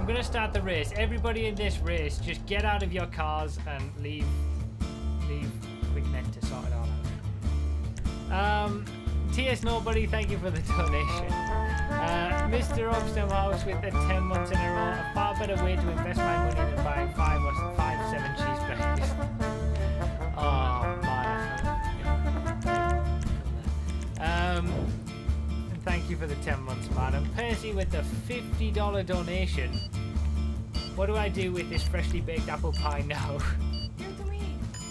gonna start the race. Everybody in this race, just get out of your cars and leave QuickNet to sort it all out. TS Nobody, thank you for the donation. Mr. Obstam with the 10 months in a row. A far better way to invest my money than buying 5 or 7 cheeseburgers. Oh man. Thank you for the 10 months, madam. Percy with the $50 donation. What do I do with this freshly baked apple pie now? Give it to me.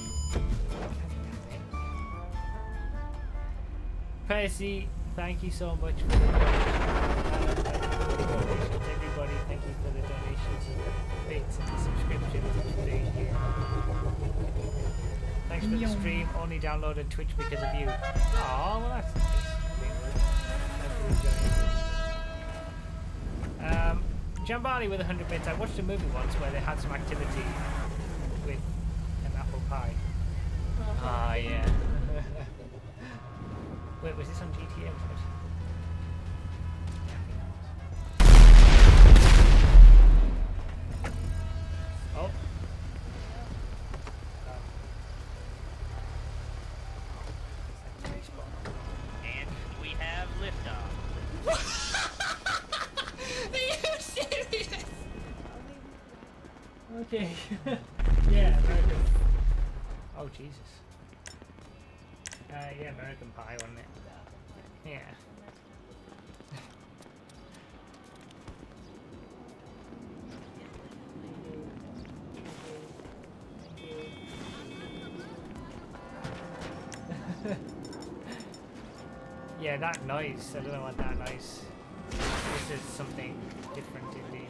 Percy, thank you so much for the donations. Everybody, thank you for the donations and the bits and the subscriptions and the being here. Thanks for the stream. Only downloaded Twitch because of you. Oh, well that's nice. Jambali with 100 bits. I watched a movie once where they had some activity with an apple pie. Ah, yeah. Wait, was this on GTA? Oh. And we have liftoff. Are you serious? Okay. Yeah, American. Oh, Jesus. Yeah, American Pie, wasn't it? Yeah. Yeah, that noise. I don't know what that noise. This is something different indeed.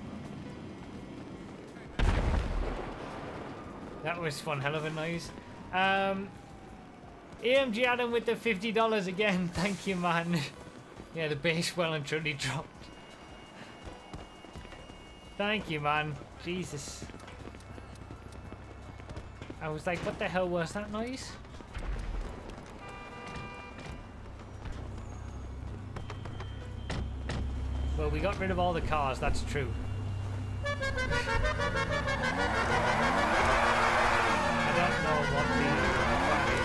That was one hell of a noise. AMG Adam with the $50 again. Thank you, man. Yeah, the base well and truly dropped. Thank you, man. Jesus. I was like, what the hell was that noise? Well, we got rid of all the cars, that's true. I don't know what the plan is.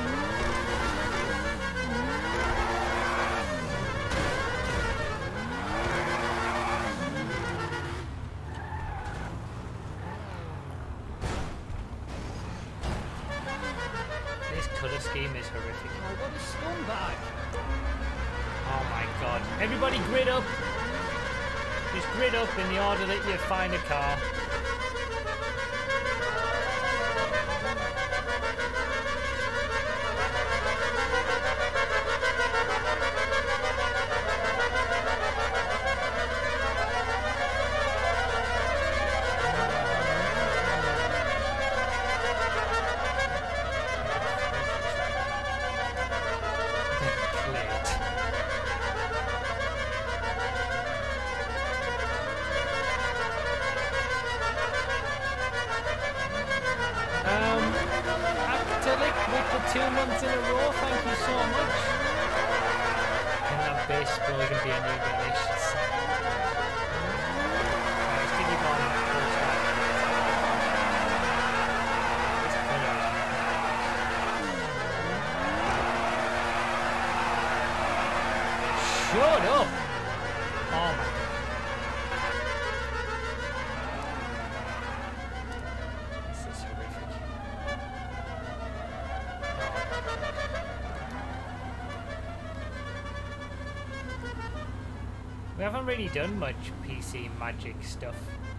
This colour scheme is horrific. Oh, what a scumbag. Oh my god. Everybody grid up. Just grid up in the order that you find a car. Actelic with the 2 months in a row, thank you so much. And that base will even be a new donations. Let's give you one. This colour is shut up! Oh my god. This is horrific. We haven't really done much PC Magic stuff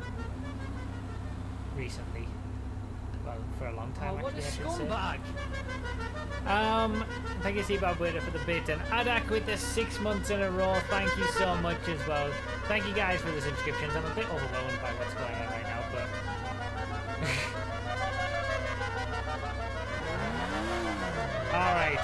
recently. Well, for a long time, Oh, what a actually, I should say. scumbag. Thank you, Zimbabwe, for the bit, and Adak with the 6 months in a row. Thank you so much as well. Thank you guys for the subscriptions. I'm a bit overwhelmed by what's going on right now, but all right.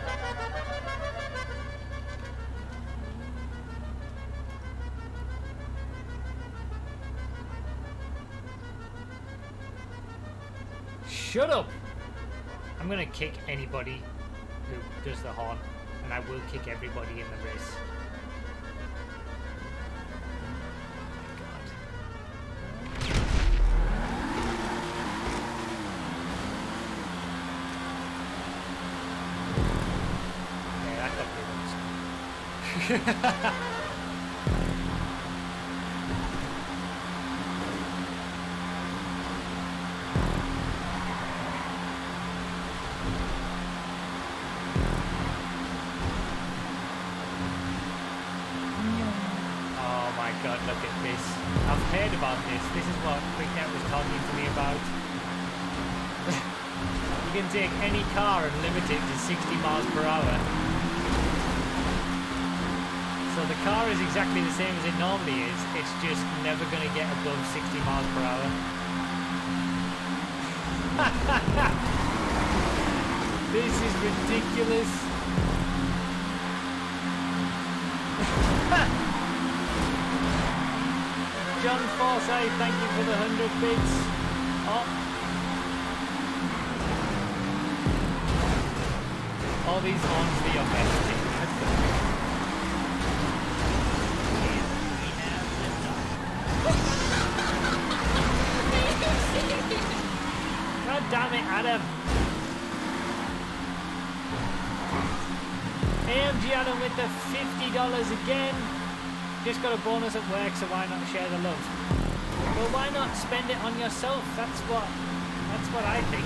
Shut up! I'm gonna kick anybody who does the horn, and I will kick everybody in the race. Oh my god. Oh my god, look at this. I've heard about this. This is what QuickNet was talking to me about. You can take any car and limit it to 60 miles per hour. So the car is exactly the same as it normally is. It's just never going to get above 60 miles per hour. This is ridiculous. John Forsyth, thank you for the 100 bits. Oh. All these horns for your messaging. God damn it, Adam. AMG Adam with the $50 again. Just got a bonus at work, so why not share the love? Well, why not spend it on yourself? That's what I think.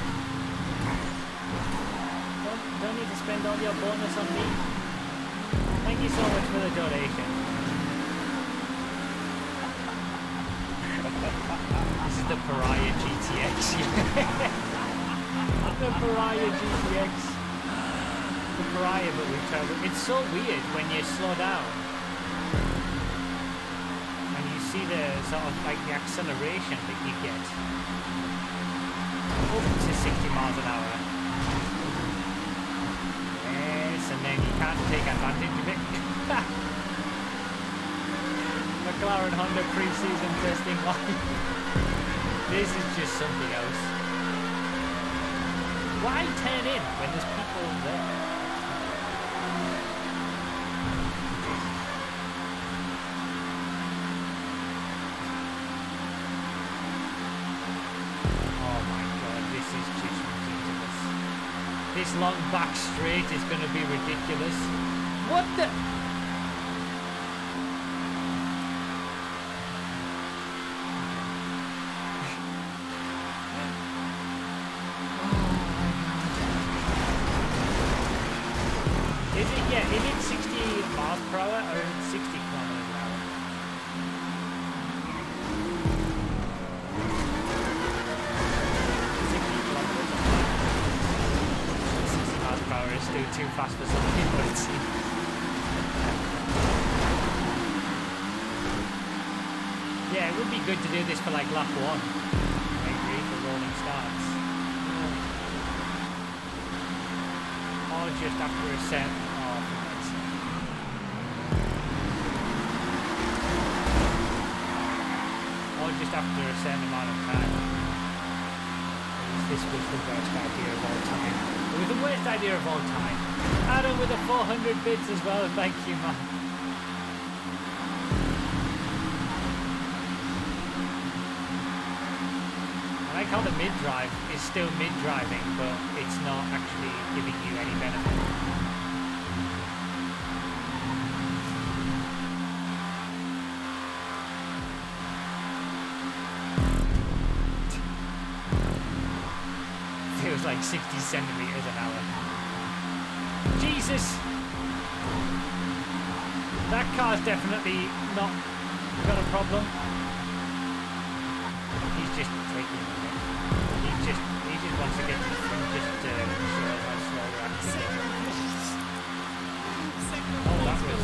Don't need to spend all your bonus on me. Thank you so much for the donation. This is the Pariah GTX. The Pariah GTX. The Pariah, but with turbo. It's so weird when you slow down. See the sort of like the acceleration that you get up to 60 miles an hour. Yes, and then you can't take advantage of it. McLaren Honda pre-season testing live. This is just something else. Why turn in when there's people there? This long back straight is going to be ridiculous. What the? Is it, yeah, is it 60 miles per hour or is it 60 kilometers an hour? Is still too fast for some people, it seems. Yeah, it would be good to do this for like lap 1. I agree, for rolling starts. Or just after a set. Oh, for God's sake. Or just after a certain amount of time. This was the worst idea of all time. It was the worst idea of all time. Adam with the 400 bits as well. Thank you, man. I like how the mid-drive is still mid-driving, but it's not actually giving you any benefit. Feels like 60 centimeters an hour. Jesus! That car's definitely not got a problem. He's just taking it. He just wants to get to the front just to show us how slow we're actually going. Oh, that was...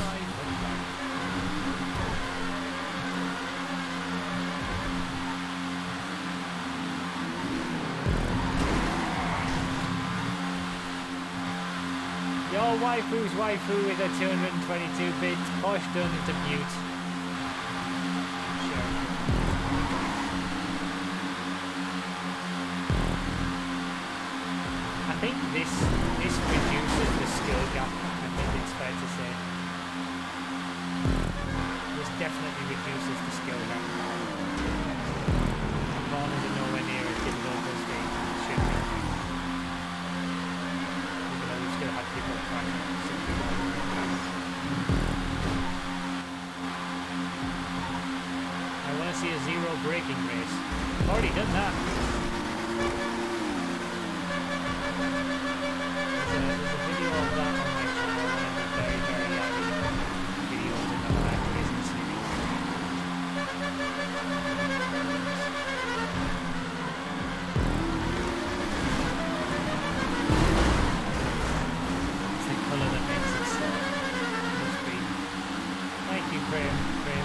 Your waifu's waifu with a 222 bit push done into mute. Sure. I think this reduces the skill gap, I think it's fair to say. This definitely reduces the skill gap. Corners are nowhere near as difficult as they should be. Still had people crashing. already done that. There's a video of that on my channel. One of the very, very videos in the live racing series. It's the colour that makes it so. Must be. Thank you, Graham.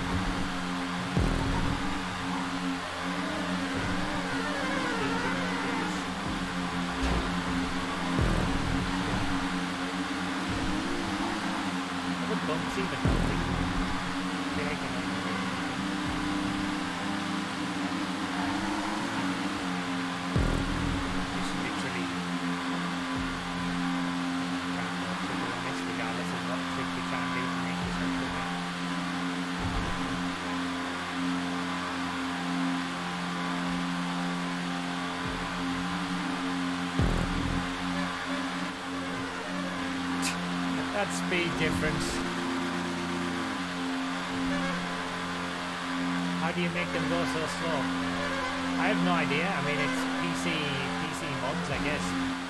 Bumps even helping. Just literally can't work to doing this regardless of what trick you try and do to make yourself look at. That speed difference. How do you make them go so slow? I have no idea. I mean, it's PC mods, I guess.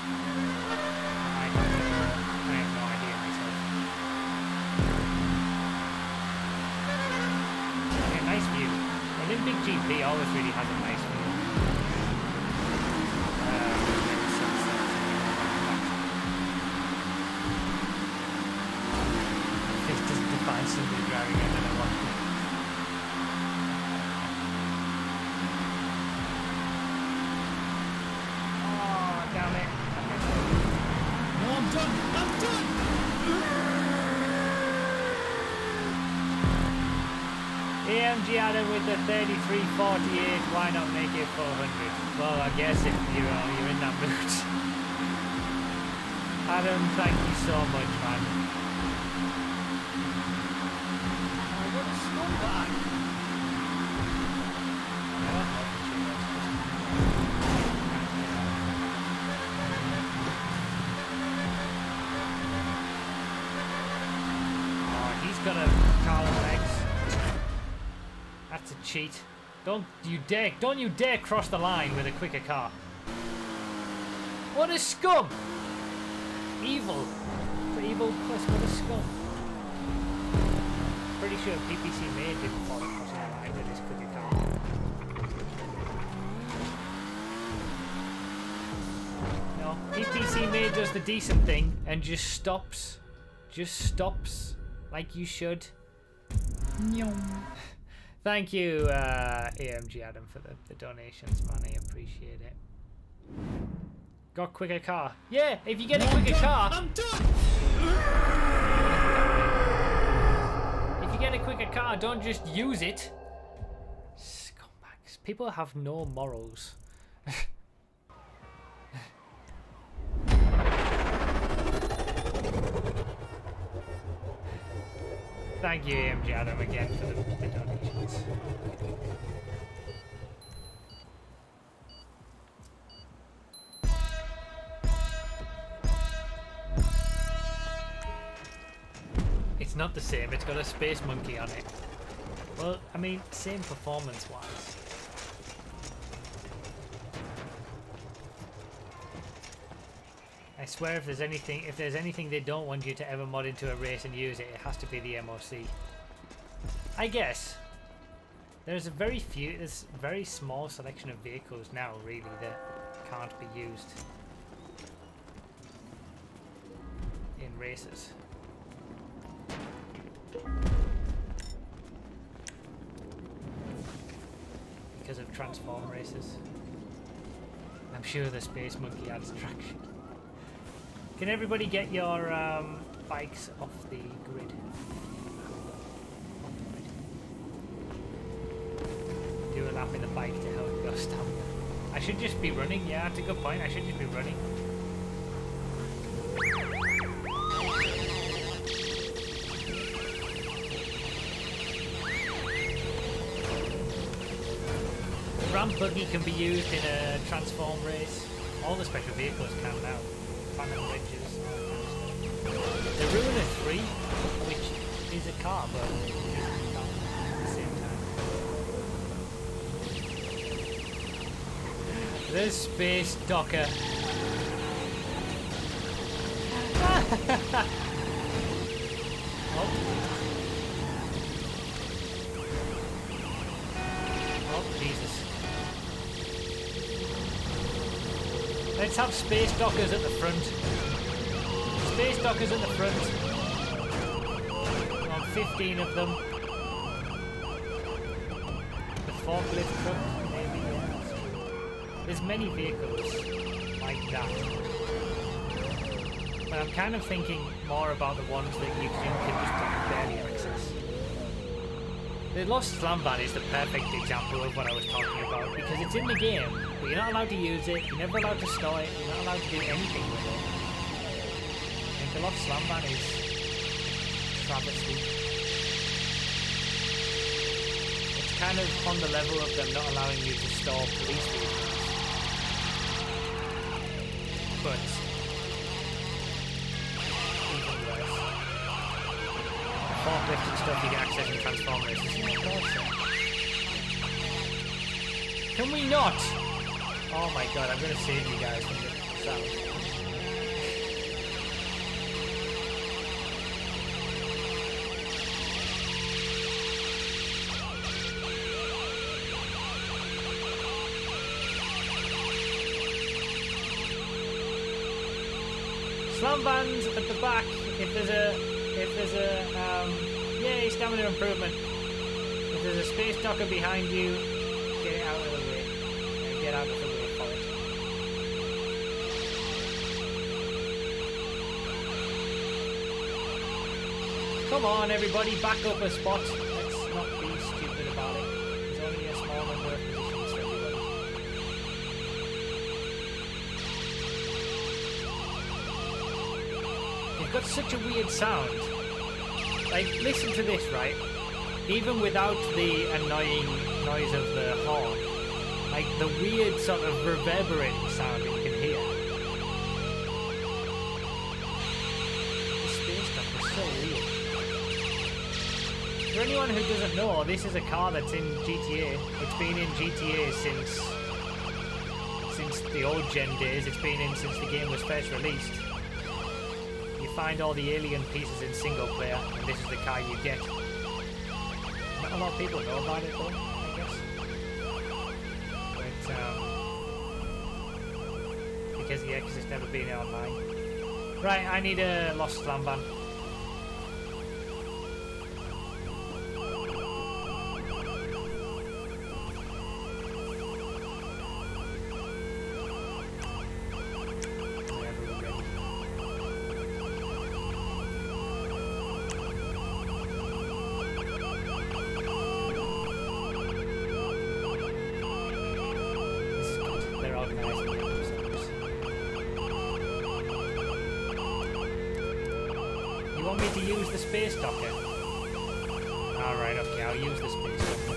I have no idea myself. Yeah, nice view. Olympic GP always really has a nice view. It's just to find somebody driving it and I want to. AMG Adam with the 3348, why not make it 400? Well, I guess if you're in that mood. Adam, thank you so much, man. Oh, what a scumbag! Oh, he's got a car on legs. That's a cheat. Don't you dare cross the line with a quicker car. What a scum! Evil. For evil plus what a scum. Pretty sure PPC Made didn't fall crossing the line with his quicker car. No, PPC Made does the decent thing and just stops. Just stops like you should. Thank you, AMG Adam, for the donations, man. I appreciate it. Got quicker car. Yeah, if you get a quicker car. I'm done! If you get a quicker car, don't just use it. Scumbags. People have no morals. Thank you, AMG Adam, again for the donations. It's not the same, it's got a Space Monkey on it. Well, I mean, same performance-wise. I swear if there's anything they don't want you to ever mod into a race and use it, it has to be the MOC. I guess. There's a very small selection of vehicles now, really, that can't be used in races. Because of transform races. I'm sure the Space Monkey adds traction. Can everybody get your bikes off the grid? Do a lap in the bike to help your stamina. I should just be running, yeah, that's a good point. I should just be running. The ramp buggy can be used in a transform race. All the special vehicles can now. Phantom Ridges. The Ruiner 3, which is a car, but isn't a car at the same time. There's Space Docker. Oh. Oh, Jesus. Let's have Space Dockers at the front. Space Dockers at the front. 15 of them. The forklift truck, maybe. Yeah. There's many vehicles like that. But I'm kind of thinking more about the ones that you can just barely access. The Lost Slam Van is the perfect example of what I was talking about because it's in the game, but you're not allowed to use it, you're never allowed to store it, you're not allowed to do anything with it. I think the Lost Slam Van is travesty. Kind of on the level of them not allowing you to store police vehicles. But even worse. The forklift and stuff you get access in Transformers. Can we not? Oh my god, I'm gonna save you guys from the sound. Slam vans at the back. If there's a yay, stamina improvement. If there's a Space Docker behind you, get it out of the way. Get out of the way for it. Come on, everybody, back up a spot. Let's not be stupid about it. There's only a small number of positions for everybody. You've got such a weird sound. Like, listen to this, right? Even without the annoying noise of the horn, like the weird sort of reverberating sound that you can hear. The Space Docker is so weird. For anyone who doesn't know, this is a car that's in GTA. It's been in GTA since the old gen days. It's been in since the game was first released. You find all the alien pieces in single player, and this is the car you get. Not a lot of people know about it though, I guess. But because it's never been online. Right, I need a Lost Slam Van. You want me to use the Space Docker? Alright, okay, I'll use the Space Docker.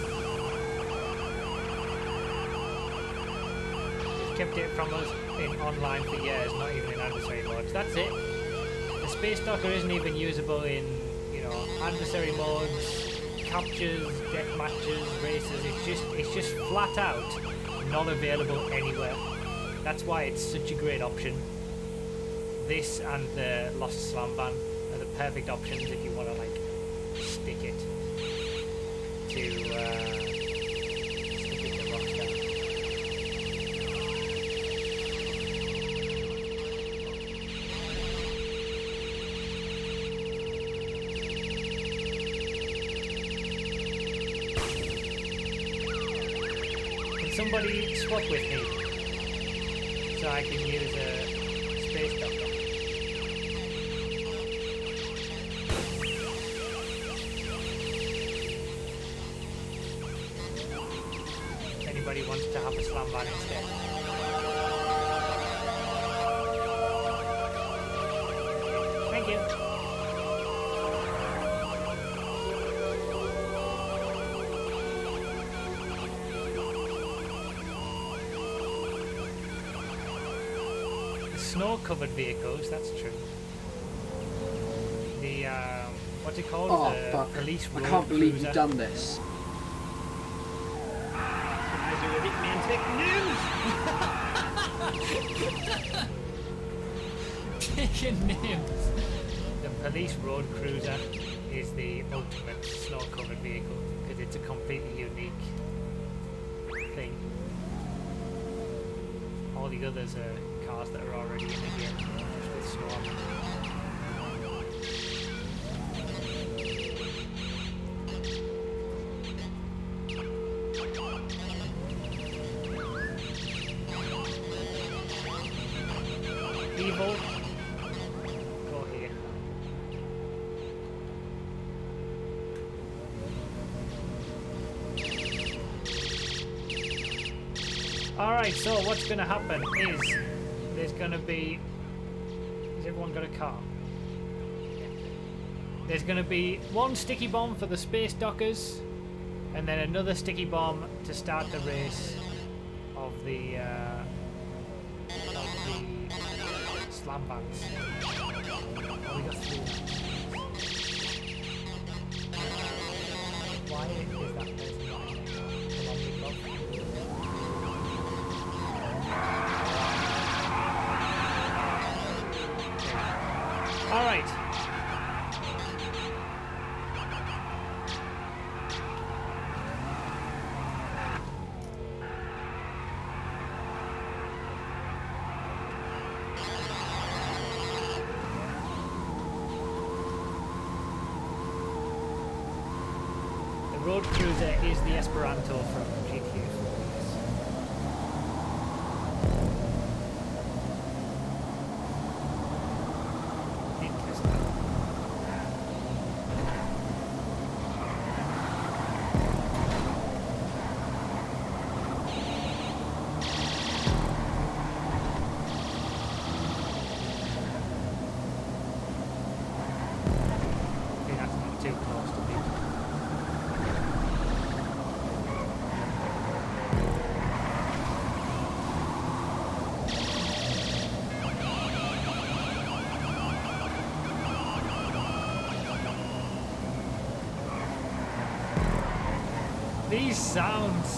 They've kept it from us in online for years, not even in adversary modes. That's it. The Space Docker isn't even usable in, you know, adversary modes, captures, death matches, races. It's just flat out not available anywhere. That's why it's such a great option. This and the Lost Slam Van are the perfect options if you want to like stick it to Rockstar. Can somebody swap with me so I can use a Space Docker? Anybody wants to have a Slam Van instead? Thank you. The snow-covered vehicles, that's true. The, what's it called? Oh, the fuck. police road I can't believe cruiser. you've done this. I do a Hitman Tech News! Taking names. The police road cruiser is the ultimate snow-covered vehicle because it's a completely unique thing. All the others are cars that are already in the game, just with snow on them. Evil. Go here. Alright, so what's going to happen is there's going to be... Has everyone got a car? There's going to be one sticky bomb for the space dockers and then another sticky bomb to start the race of the slam bands. Oh, we got 3. Why is that person not in there? Come on, big love. All right. The road cruiser is the Esperanto from GTA 4. These sounds.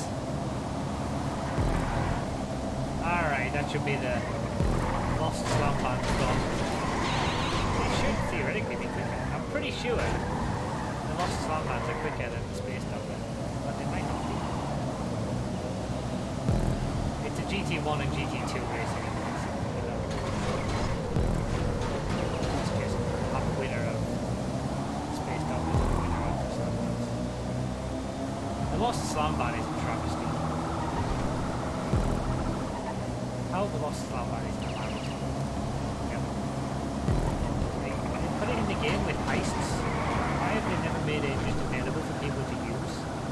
Alright, that should be the Lost Slam Band gone. It should theoretically be quicker. I'm pretty sure the Lost Slam Bands are quicker than the Space Docker, but they might not be. It's a GT1 and GT2 racing. It's just a winner of Space Dockers and a winner of the Slam Bands. The Lost Slam Band is a travesty. How the Lost Slam Band is not out. Yep. They put it in the game with heists. Why have they never made it just available for people to use?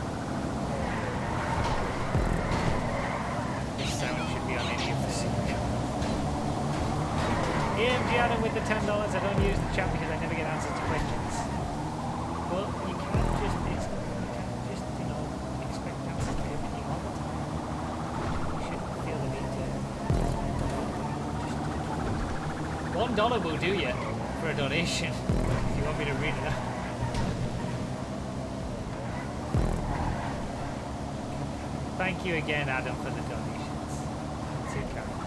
This sound should be on any of the sync. AMG Adam with the $10. I don't use the chat because I never get answers to questions. Well, you can't just... $1 will do you for a donation if you want me to read it out. Thank you again, Adam, for the donations. That's it, Karen.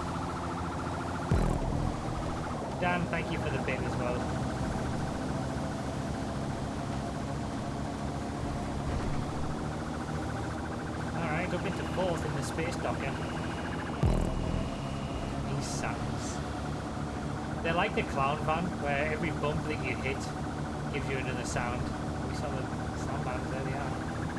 Dan, thank you for the bit as well. Alright, up into 4th in the Space Docker. These sounds. They're like the clown van, where every bump that you hit gives you another sound. We saw the sound bands, there they are.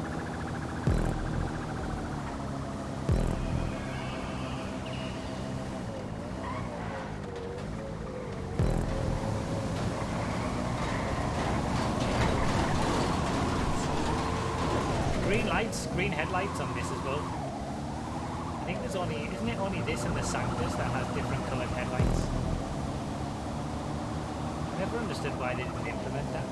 Green lights, green headlights on this as well. I think there's only, isn't it only this and the Sanctus that has different coloured headlights? Never understood why they didn't implement that.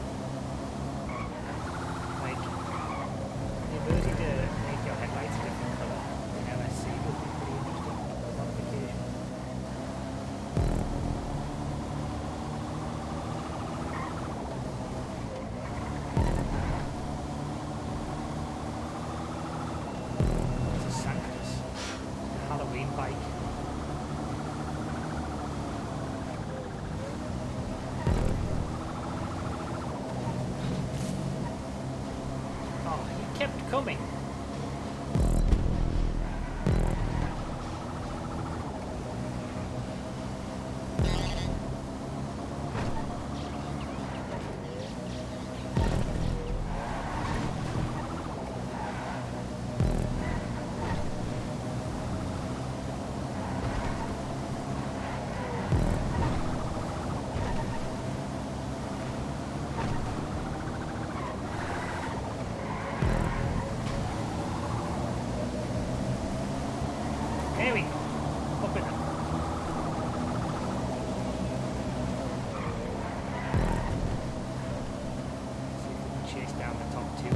Like, the ability to make your headlights a different colour in LSC would be pretty interesting modification. It's a Sanctus, a Halloween bike. kept coming. There we go. Up it up. See if we can chase down the top two.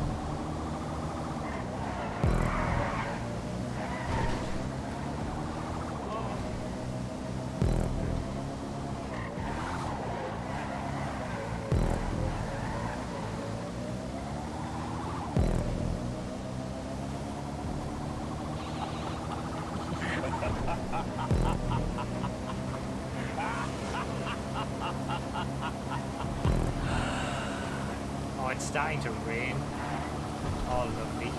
Oh, it's starting to rain. Oh, lovely.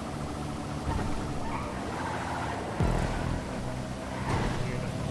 Beautiful.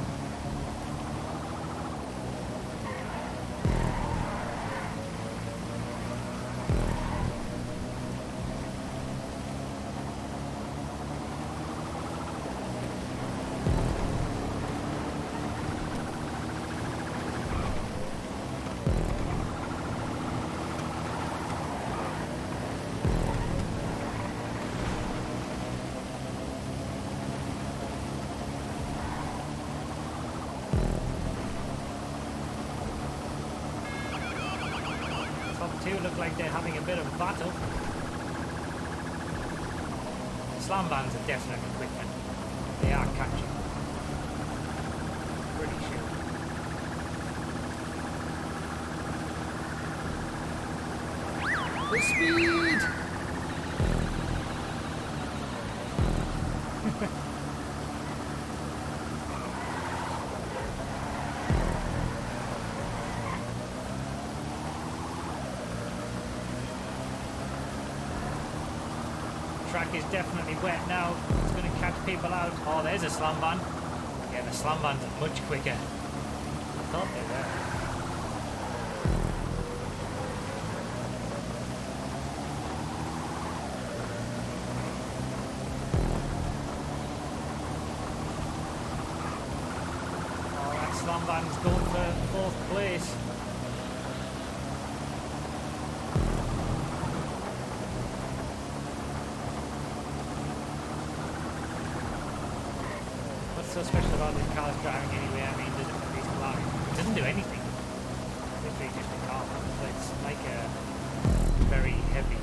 Top two look like they're having a bit of a battle. Slam vans are definitely quicker. They are catching. Pretty sure. The speed! Track is definitely wet now. It's going to catch people out. Oh, there's a slam van. Yeah, the slam vans are much quicker. I thought they were. Oh, that slam van's going for fourth place. What's so special about this car's driving anyway? I mean, it doesn't do anything. Literally just a car. So it's like a very heavy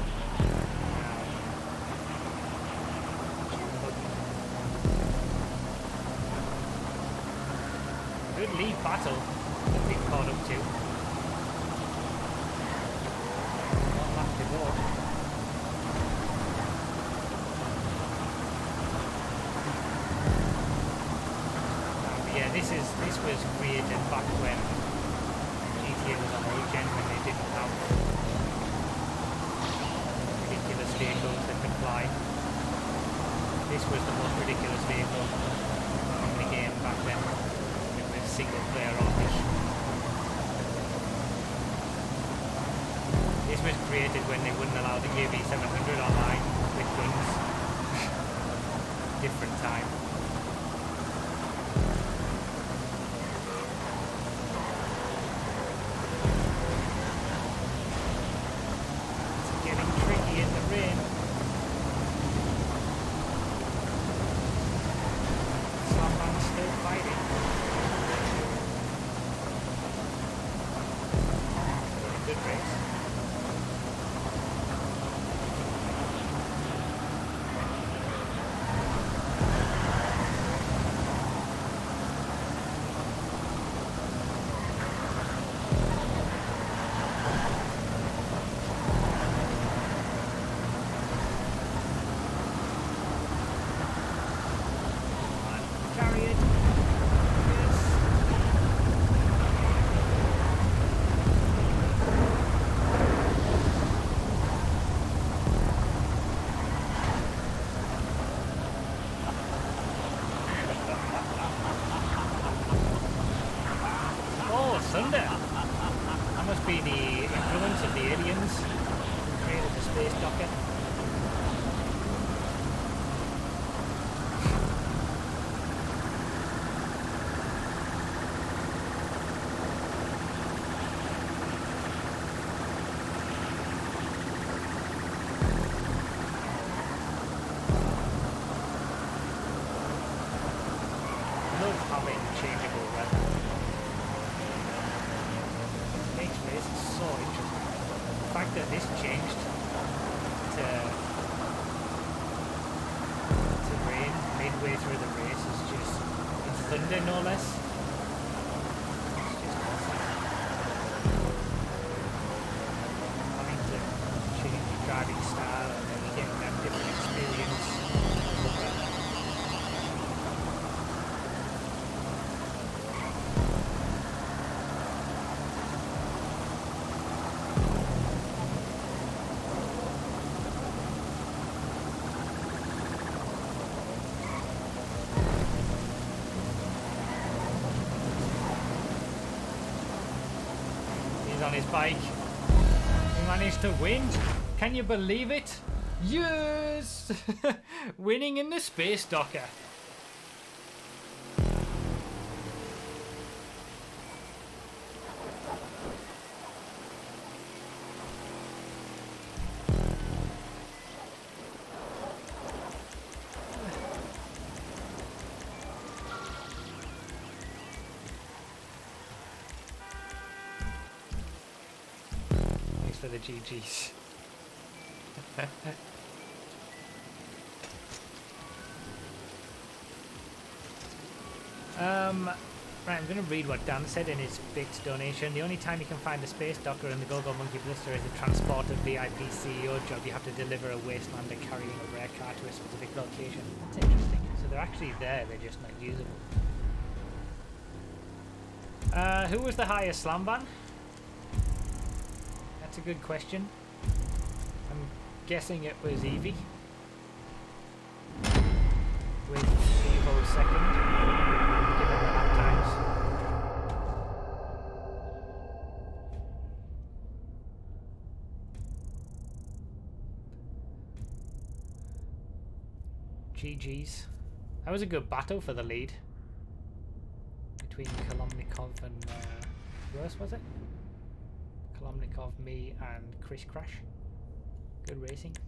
good lead battle that we've caught up to. Not lap to go. Yeah, this was created back when GTA was on Origin, when they didn't have ridiculous vehicles that could fly. This was the most ridiculous vehicle in the game back then. It was single player only. This was created when they wouldn't allow the AV700 online with guns. Different time. space docker. On his bike. He managed to win. Can you believe it? Yes! Winning in the space docker. For the GGs. Right, I'm going to read what Dan said in his Bix donation. The only time you can find a space docker in the Go-Go Monkey Blister is a transporter VIP CEO job. You have to deliver a wastelander carrying a rare car to a specific location. That's interesting. So they're actually there, they're just not usable. Who was the highest slam ban? That's a good question. I'm guessing it was Eevee. With Evo second, given the lap times. GG's. That was a good battle for the lead. Between Kolomnikov and who else was it? Kolomnikov, me, and Chris Crash. Good racing.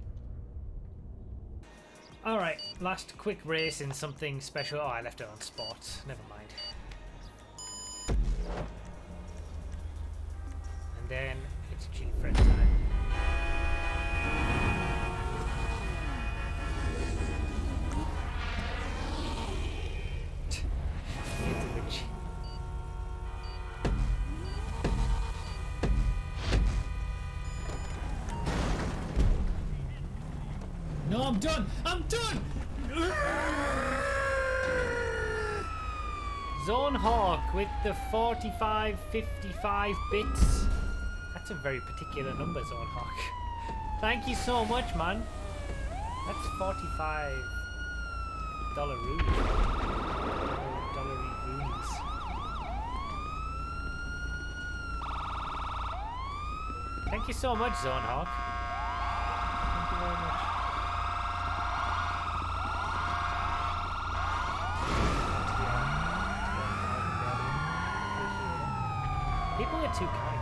Alright, last quick race in something special. Oh, I left it on sports. Never mind. And then it's G-Fred time. No, I'm done! I'm done! Zone Hawk with the 4555 bits. That's a very particular number, Zone Hawk. Thank you so much, man. That's $45 runes. Dollary runes. Thank you so much, Zone Hawk. Thank you very much. People are too kind.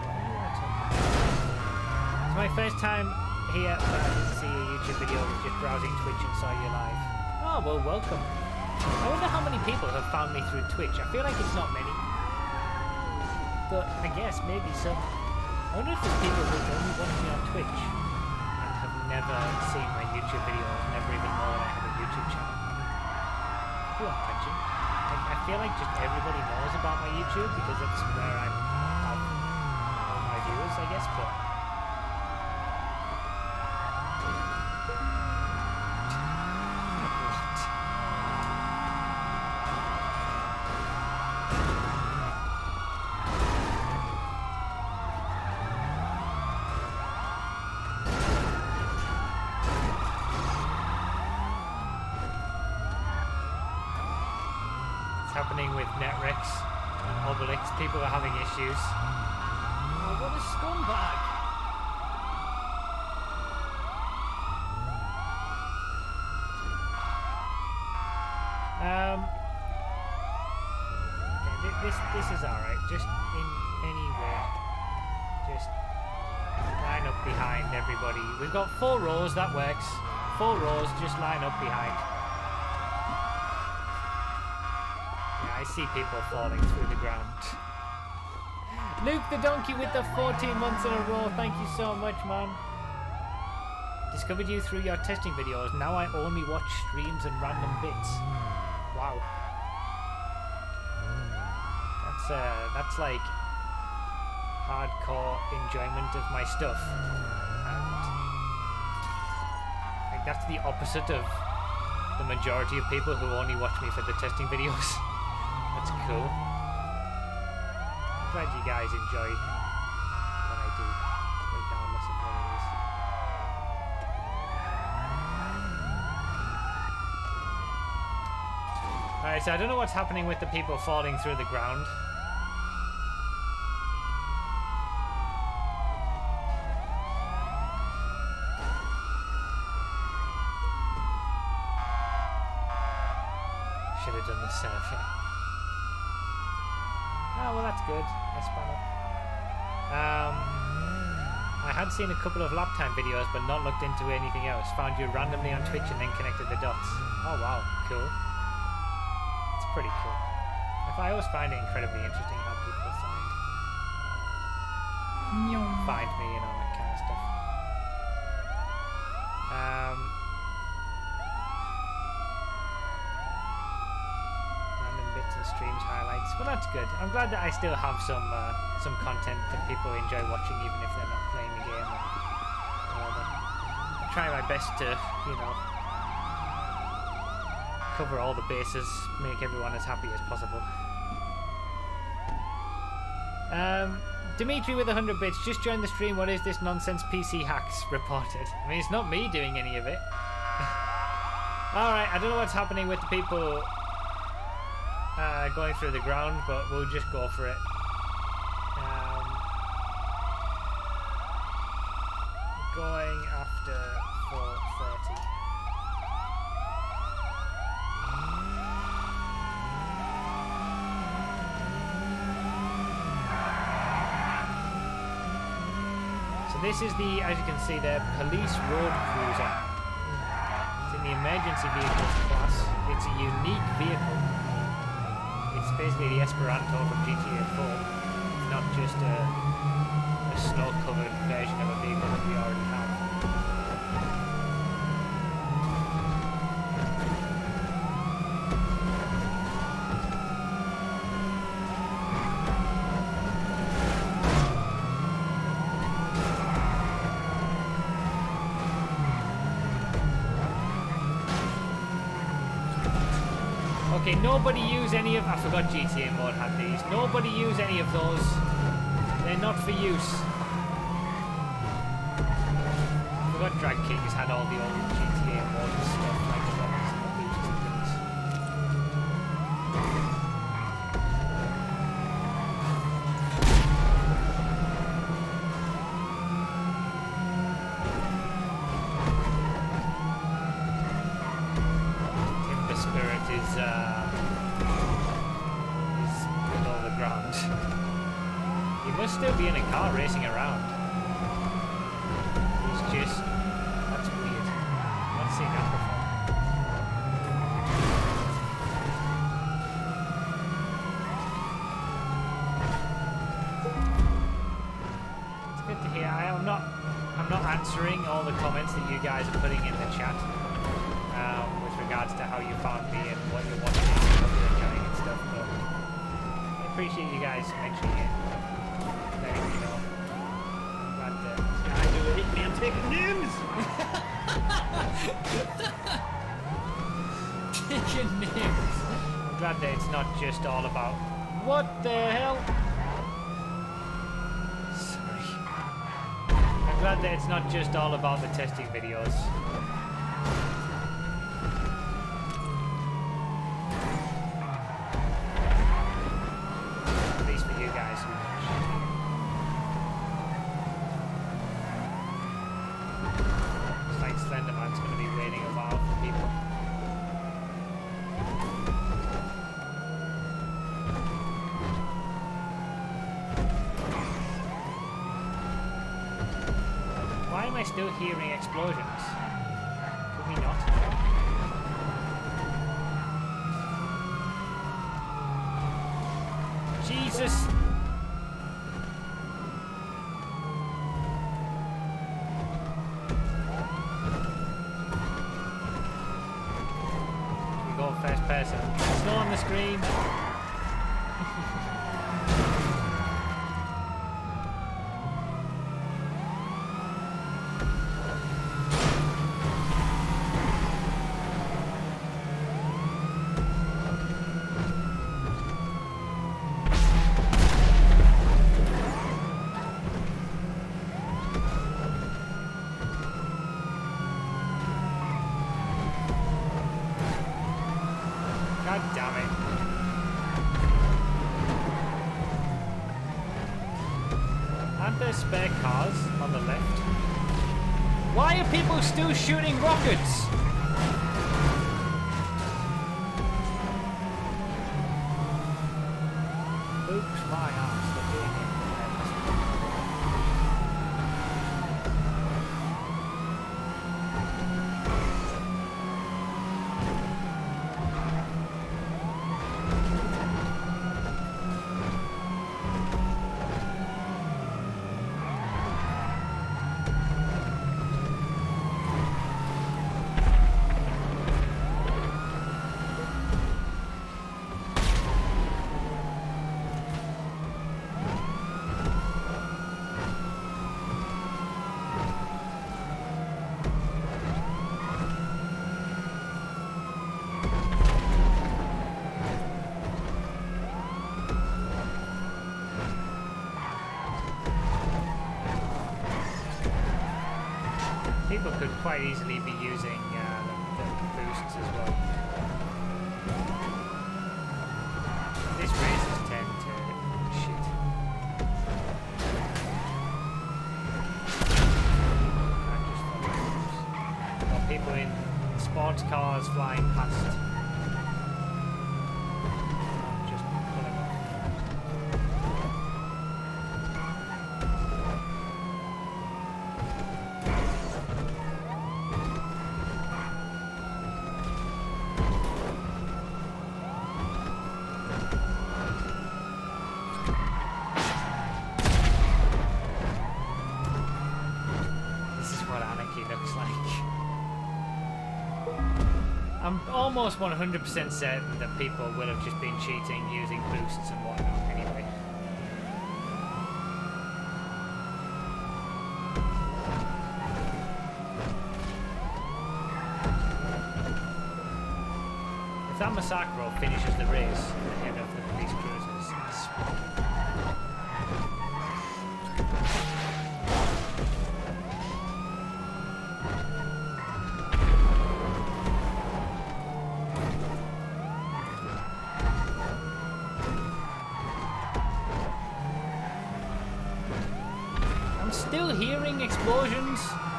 It's my first time here, but I didn't see your YouTube video. I was just browsing Twitch and saw you live. Oh, well, welcome. I wonder how many people have found me through Twitch. I feel like it's not many. But I guess maybe some. I wonder if there's people who only watch me on Twitch and have never seen my YouTube videos, never even know that I have a YouTube channel. Can you imagine? I feel like just everybody knows about my YouTube because that's where I have all my viewers, I guess, but happening with Netrex and Obelix. People are having issues. Oh, what a scumbag! this is alright. Just in any way. Just line up behind everybody. We've got 4 rows, that works. 4 rows, just line up behind. Yeah, I see people falling through the ground. Luke the Donkey with the 14 months in a row. Thank you so much, man. Discovered you through your testing videos. Now I only watch streams and random bits. Wow. That's like hardcore enjoyment of my stuff. And like that's the opposite of the majority of people who only watch me for the testing videos. That's cool. I'm glad you guys enjoy what I do, regardless of what it is. Alright, so I don't know what's happening with the people falling through the ground. Should have done the survey. Oh, well, that's good. That's fun. I had seen a couple of lap time videos, but not looked into anything else. Found you randomly on Twitch and then connected the dots. Oh, wow. Cool. It's pretty cool. I always find it incredibly interesting how people find me and all that kind of stuff. Random bits and streams highlights. Well, that's good. I'm glad that I still have some content that people enjoy watching, even if they're not playing the game. Or whatever. I try my best to, you know, cover all the bases, make everyone as happy as possible. Dimitri with 100 bits, just joined the stream. What is this nonsense? PC hacks reported. I mean, it's not me doing any of it. Alright, I don't know what's happening with the people going through the ground, but we'll just go for it. Going after 4:30. So this is the, as you can see there, police road cruiser. It's in the emergency vehicles class. It's a unique vehicle. It's basically the Esperanto from GTA 4. It's not just a snow-covered version of a vehicle that we already have. Okay, nobody use any of... I forgot GTA Mode had these. Nobody use any of those. They're not for use. I forgot Drag Kings had all the old GTA Mode stuff, like the weapons and the boosts and things. Timber Spirit is below the ground. He must still be in a car racing around. He's just... that's weird. I've not seen that before. It's good to hear. I'm not answering all the comments that you guys are putting in the chat with regards to how you found me and what you're watching and what you're enjoying and stuff, but I appreciate you guys mentioning it. Letting me know. I'm glad that I do it. I'm taking names. taking names. I'm glad that it's not just all about what the hell. Sorry. I'm glad that it's not just all about the testing videos. At least for you guys who watch. It's like Slenderman's going to be waiting a while for people. am I still hearing explosions? Could we not? Jesus! We go first person. Snow on the screen. God damn it. Aren't there spare cars on the left? Why are people still shooting rockets? Oops, my ass. They're doing it. People could quite easily be using the boosts as well. This raises 10 to shit. Got people in sports cars flying past. Just pulling off. I'm almost 100% certain that people will have just been cheating using boosts and whatnot anyway. If that Massacro finishes the race ahead of the police cruisers, it's still hearing explosions.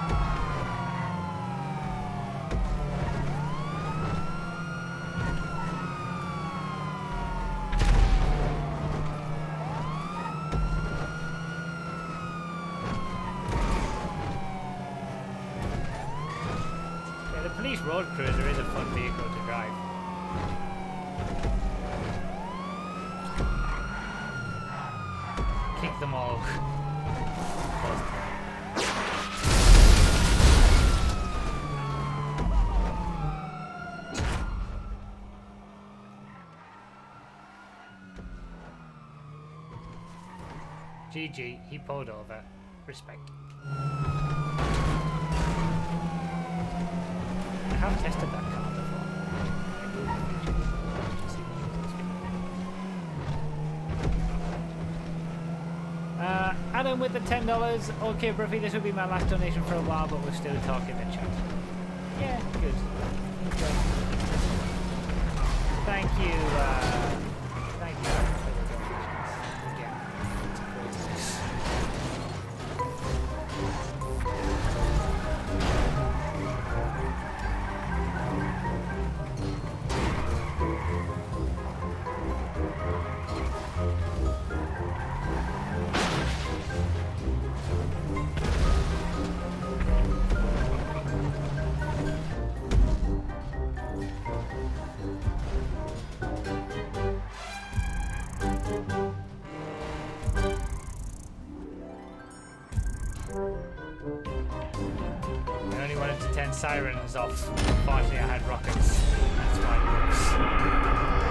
Yeah, the police road cruiser is a fun vehicle to drive. Kick them all. GG, he pulled over. Respect. I have tested that car before. Adam with the $10. Okay, Bruffy, this will be my last donation for a while, but we're still talking in chat. Yeah, good. Okay. Thank you. Thank you for the donations. Again, supporting this. really wanted to turn sirens off. Unfortunately, I had rockets. That's why it works.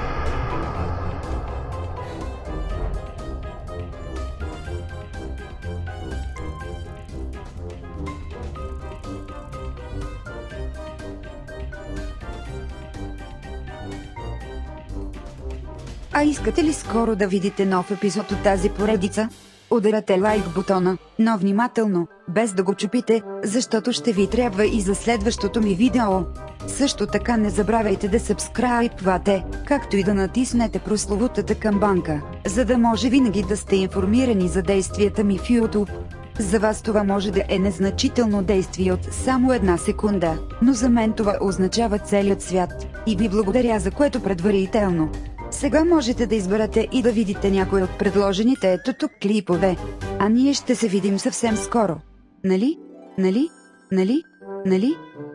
А искате ли скоро да видите нов епизод от тази поредица? Ударете лайк бутона, но внимателно, без да го чупите, защото ще ви трябва и за следващото ми видео. Също така не забравяйте да сабскрайбвате, както и да натиснете прословутата камбанка, за да може винаги да сте информирани за действията ми в YouTube. За вас това може да е незначително действие от само 1 секунда, но за мен това означава целият свят, и ви благодаря за което предварително. Сега можете да изберете и да видите някой от предложените ето тук клипове. А ние ще се видим съвсем скоро. Нали? Нали? Нали? Нали?